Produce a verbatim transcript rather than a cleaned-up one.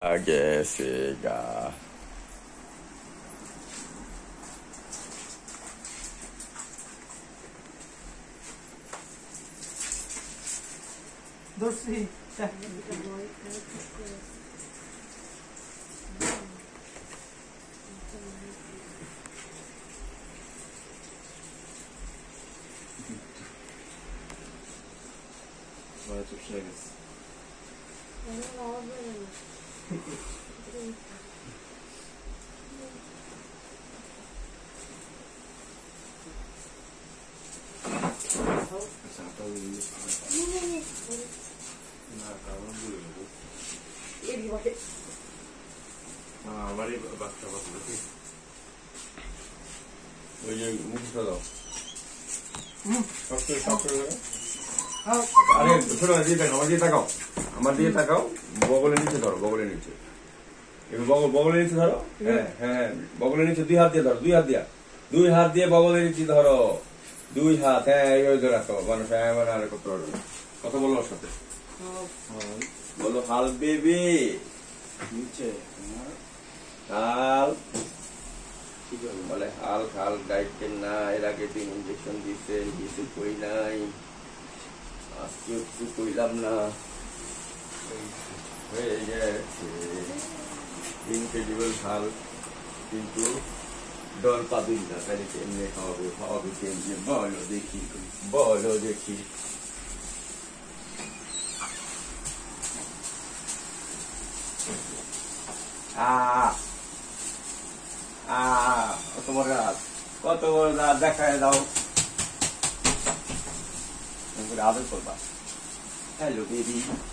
Agessiga. Doce. Vai tu chegas. Eu não vou ver. Santa Luís. Na calma do eu. Ele vai. Ah, vai baixar você aqui. ওই যে মুখটা দাও সব সব আরে শোনো দিয়ে তাকাও আমার দিয়ে তাকাও আমার দিয়ে তাকাও বগলের নিচে ধরো বগলের নিচে এবার বগল বগলের নিচে ধরো হ্যাঁ হ্যাঁ বগলের নিচে দুই হাত দিয়ে ধরো দুই হাত দিয়া দুই হাত দিয়ে বগলের নিচে ধরো দুই হাত হ্যাঁ এইভাবে ধরে রাখো মানুষ হ্যাঁ মানে আর করতে পারবে কথা বলো ওর সাথে বলো হাল বেবি নিচে হাল বলে হাল হাল গাইতেন না এর আগে দিন ইঞ্জেকশন দিচ্ছেন কিছু কই নাই আজকে কিছু কইলাম না হয়ে গেছে ইনক্রেডিবল হাল কিন্তু ডর পাবেন না তাহলে কেমনে খাওয়াবে খাওয়াবে কেমনে বলো দেখি বলো দেখি আহ আহ কত বড় রাত কত বড় রাত দেখায় দাও আদর করবা হ্যালো বেবি